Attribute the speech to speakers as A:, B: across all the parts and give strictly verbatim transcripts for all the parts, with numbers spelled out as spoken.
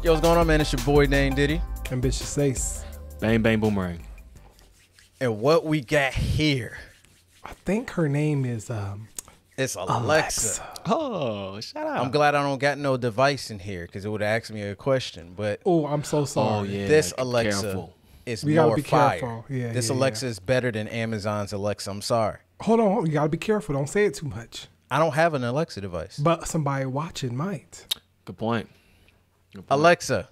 A: Yo, what's going on, man? It's your boy named Diddy.
B: Ambitious Ace.
C: Bang Bang Boomerang.
A: And what we got here,
B: I think her name is um,
A: it's Alexa.
B: Alexa.
C: Oh, shout out.
A: I'm glad I don't got no device in here because it would have asked me a question. But
B: Oh, I'm so sorry.
C: Oh, yeah.
A: this
C: Be
A: Alexa
C: careful.
A: is
B: We gotta
A: more
B: be
A: fire.
B: careful. Yeah,
A: this
B: yeah,
A: Alexa
B: yeah.
A: is better than Amazon's Alexa. I'm sorry.
B: Hold on, you gotta be careful. Don't say it too much.
A: I don't have an Alexa device.
B: But somebody watching might.
C: Good point. Good point.
A: Alexa.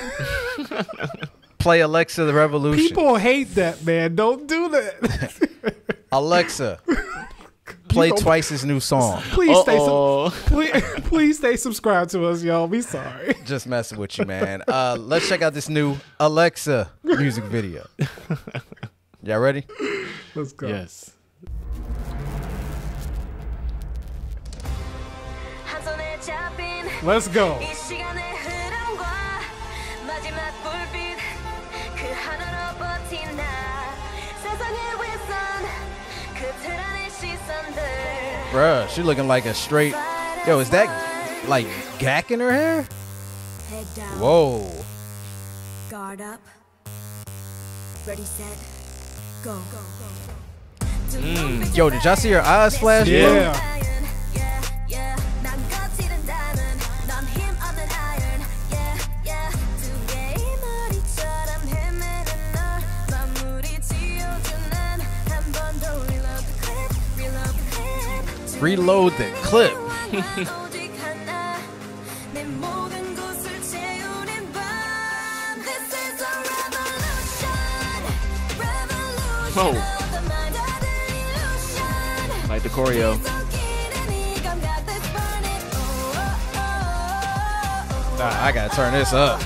A: Play Alexa the Revolution.
B: People hate that, man. Don't do that.
A: Alexa. Play
B: don't-
A: Twice's new song.
B: Please stay,
C: Uh-oh.
B: sub- please, please stay subscribed to us, y'all. We sorry.
A: Just messing with you, man. Uh, let's check out this new Alexa music video. Y'all ready?
B: Let's go.
C: Yes.
B: Let's go.
A: Bruh, she looking like a straight. Yo, is that like gack in her hair?
D: Head down.
A: Whoa.
D: Guard up. Ready, set, go.
A: Yo, did y'all see her eyes flash? blue?
B: Yeah.
A: Reload the clip.
C: Whoa. Like the choreo.
A: Nah, I gotta turn this up.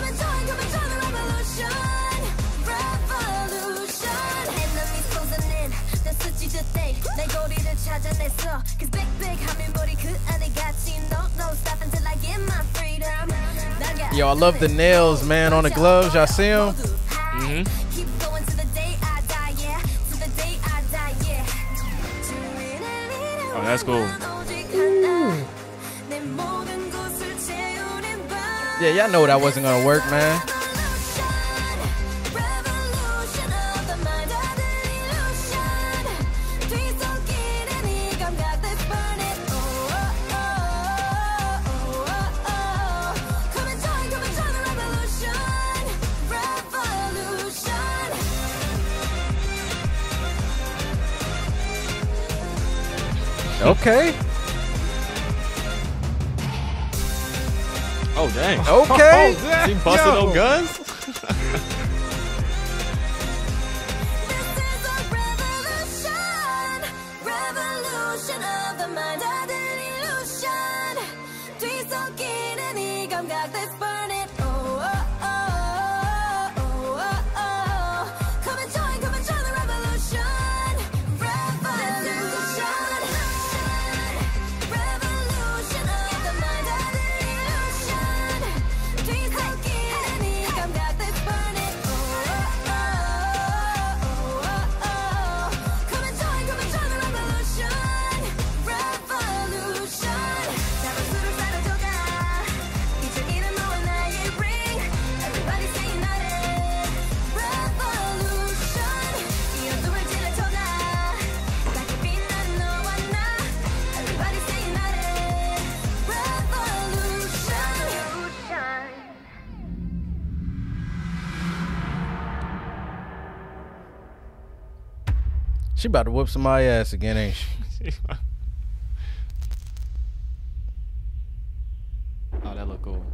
A: Yo, I love the nails, man, on the gloves. Y'all see them?
C: Mm-hmm. Oh, that's cool.
A: Yeah, y'all know that wasn't gonna work, man. Okay.
C: Oh, dang.
A: Okay.
C: She busting
B: Yo.
C: no guns?
A: She about to whoop somebody's ass again, ain't she?
C: Oh, that look cool.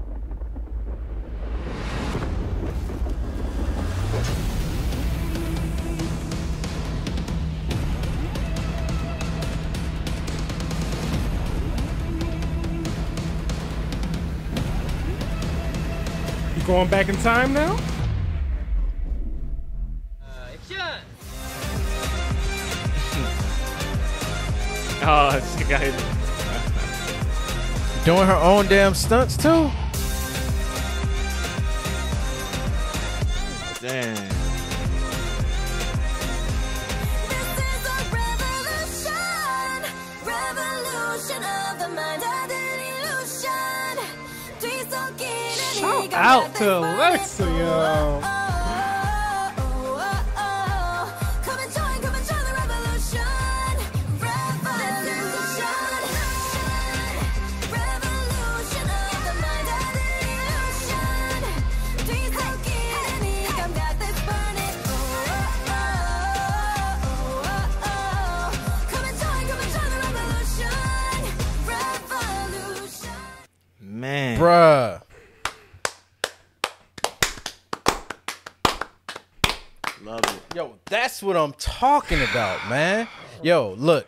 B: You going back in time now?
C: Oh, she got hit.
A: Doing her own damn stunts too?
C: Damn.
B: Shout Shout out to Alexa, yo.
D: Come and join, come and join the revolution. Revolution. Revolution of the mind and the illusion. Please take it in, I've got this burning. Oh, oh, oh, oh, oh. Come and join, come and join the revolution. Revolution.
C: Man.
A: Bruh.
C: Love it.
A: Yo, that's what I'm talking about, man. Yo, look.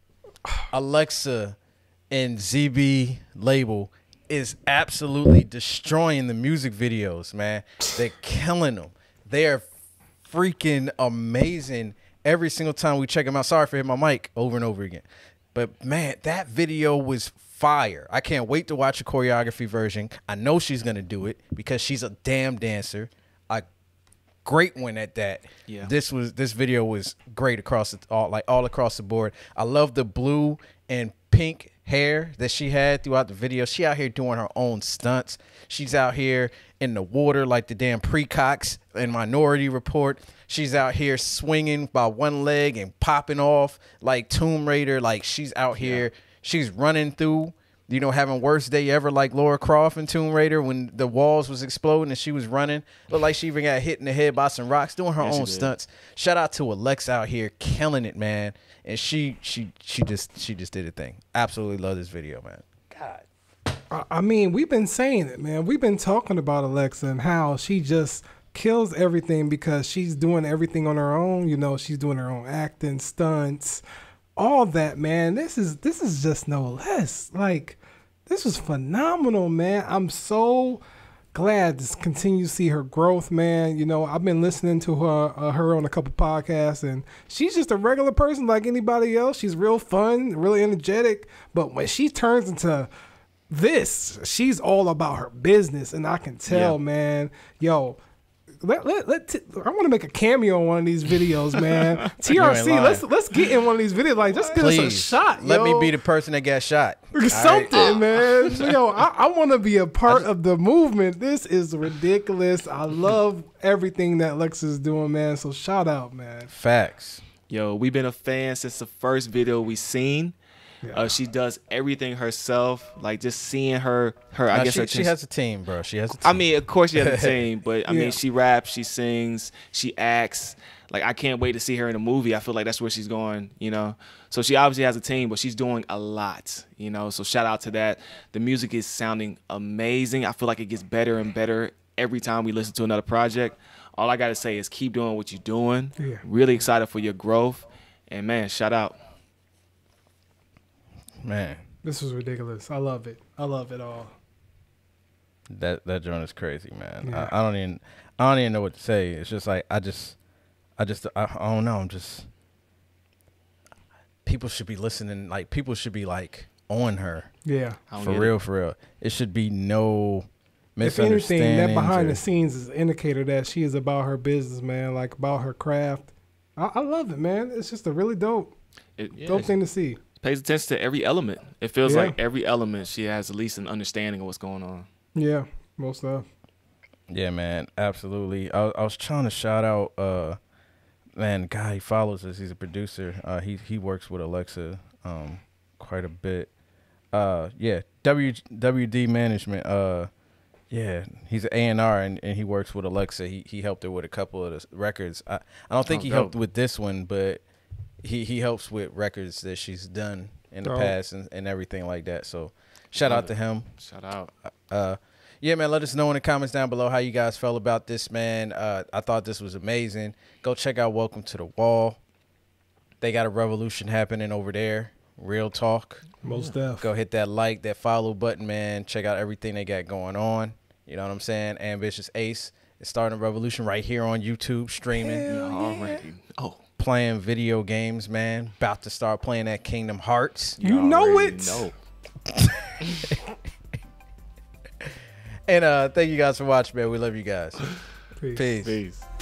A: Alexa and Z B label is absolutely destroying the music videos, man. They're killing them. They are freaking amazing every single time we check them out. Sorry for hitting my mic over and over again. But, man, that video was fire. I can't wait to watch a choreography version. I know she's going to do it because she's a damn dancer. A great one at that.
C: Yeah.
A: This was this video was great across the, all like all across the board. I love the blue and pink hair that she had throughout the video. She out here doing her own stunts. She's out here in the water like the damn Precox in Minority Report. She's out here swinging by one leg and popping off like Tomb Raider. Like she's out here. She's running through, you know, having worst day ever like Laura Croft in Tomb Raider when the walls was exploding and she was running. Looked like she even got hit in the head by some rocks, doing her
C: Yeah, she
A: own
C: did.
A: stunts. Shout out to Alexa out here killing it, man. And she she she just she just did a thing. Absolutely love this video, man. God.
B: I I mean, we've been saying it, man. We've been talking about Alexa and how she just kills everything because she's doing everything on her own. You know, she's doing her own acting, stunts, all that, man. This is this is just no less. Like, this was phenomenal, man. I'm so glad to continue to see her growth, man. You know, I've been listening to her uh, her on a couple podcasts, and she's just a regular person like anybody else. She's real fun, really energetic. But when she turns into this, she's all about her business, and I can tell,
C: Yeah.
B: man. Yo, let let, let t- I want to make a cameo on one of these videos, man. T R C,
A: lying.
B: let's let's get in one of these videos. Like, just give us a
A: Please
B: shot.
A: let
B: yo.
A: me be the person that got shot.
B: Something, man. Yo, I, I want to be a part of the movement. This is ridiculous. I love everything that Lex is doing, man. So shout out, man.
A: Facts.
C: Yo, we've been a fan since the first video we seen.
B: Yeah.
C: Uh, she does everything herself. Like just seeing her, her. I
A: Now,
C: guess
A: she,
C: her
A: she
C: just-
A: has a team, bro. She has a team.
C: I mean, of course she has a team, but I
B: Yeah.
C: mean, she raps, she sings, she acts. Like I can't wait to see her in a movie. I feel like that's where she's going, you know. So she obviously has a team, but she's doing a lot, you know. So shout out to that. The music is sounding amazing. I feel like it gets better and better every time we listen to another project. All I gotta say is keep doing what you're doing.
B: Yeah.
C: Really excited for your growth, and man, shout out.
A: Man,
B: This was ridiculous. I love it. I love it all.
A: that that joint is crazy, man.
B: Yeah.
A: I, I don't even I don't even know what to say. It's just like I just I just I, I don't know. I'm just people should be listening. Like people should be like on her
B: Yeah.
C: I don't
A: for
C: get
A: real,
C: it.
A: for real. It should be no
B: If anything, that
A: misunderstandings.
B: behind
A: or-
B: the scenes is an indicator that she is about her business, man. Like about her craft. I, I love it, man. It's just a really dope,
C: It, yeah,
B: dope
C: it
B: thing to see.
C: pays attention to every element. It feels
B: Yeah.
C: like every element she has at least an understanding of what's going on.
B: Yeah, most of.
A: Yeah, man, absolutely. I, I was trying to shout out, uh, man, the guy he follows us. He's a producer. Uh, he he works with Alexa, um, quite a bit. Uh, yeah, W WD Management. Uh, yeah, he's an A and R and, and he works with Alexa. He he helped her with a couple of the records. I I don't think
C: Oh,
A: he
C: dope.
A: helped with this one, but he he helps with records that she's done in the
B: Dope.
A: past and, and everything like that. So shout
C: Love
A: out to
C: it.
A: him.
C: Shout out.
A: Uh, yeah, man, let us know in the comments down below how you guys felt about this, man. Uh, I thought this was amazing. Go check out Welcome to the Wall. They got a revolution happening over there. Real talk.
B: Most def.
A: Go hit that like, that follow button, man. Check out everything they got going on. You know what I'm saying? Ambitious Ace is starting a revolution right here on YouTube, streaming,
C: You already know.
A: playing video games, man. About to start playing that Kingdom Hearts.
B: You know
C: already
B: it.
C: know.
A: And uh, thank you guys for watching, man. We love you guys.
B: Peace.
A: Peace.
C: Peace.